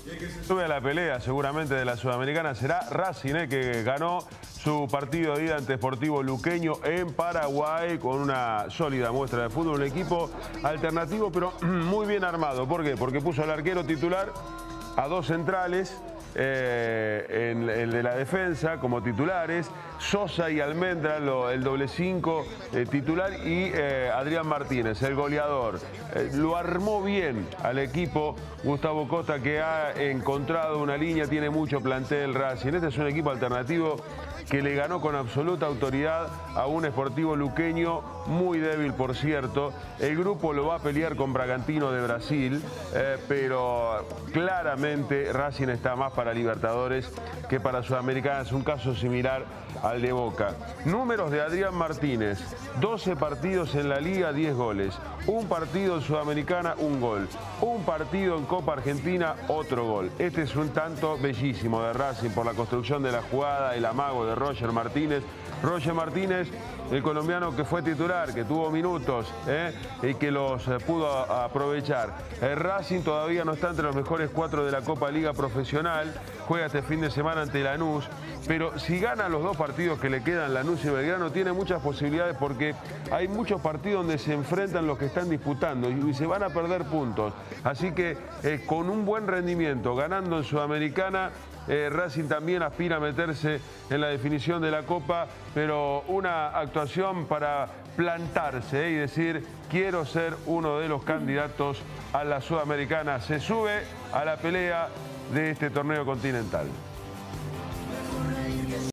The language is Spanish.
Sube a la pelea seguramente de la Sudamericana será Racing, que ganó su partido de ida ante Sportivo Luqueño en Paraguay con una sólida muestra de fútbol. Un equipo alternativo pero muy bien armado. ¿Por qué? Porque puso al arquero titular a dos centrales, el de la defensa como titulares, Sosa y Almendra, el doble 5 titular, y Adrián Martínez, el goleador. Lo armó bien al equipo Gustavo Costa, que ha encontrado una línea, tiene mucho plantel Racing. Este es un equipo alternativo que le ganó con absoluta autoridad a un Sportivo Luqueño muy débil, por cierto. El grupo lo va a pelear con Bragantino de Brasil, pero claramente Racing está más para Libertadores que para Sudamericana. Es un caso similar al de Boca. Números de Adrián Martínez: 12 partidos en la Liga, 10 goles. Un partido en Sudamericana, un gol. Un partido en Copa Argentina, otro gol. Este es un tanto bellísimo de Racing por la construcción de la jugada, el amago de Roger Martínez. Roger Martínez, el colombiano que fue titular, que tuvo minutos y que los pudo aprovechar. Racing todavía no está entre los mejores 4 de la Copa Liga Profesional. Juega este fin de semana ante Lanús. Pero si gana los dos partidos que le quedan, Lanús y Belgrano, tiene muchas posibilidades porque hay muchos partidos donde se enfrentan los que están disputando y se van a perder puntos. Así que con un buen rendimiento, ganando en Sudamericana, Racing también aspira a meterse en la definición de la Copa, pero una actuación para plantarse y decir: quiero ser uno de los candidatos a la Sudamericana. Se sube a la pelea de este torneo continental.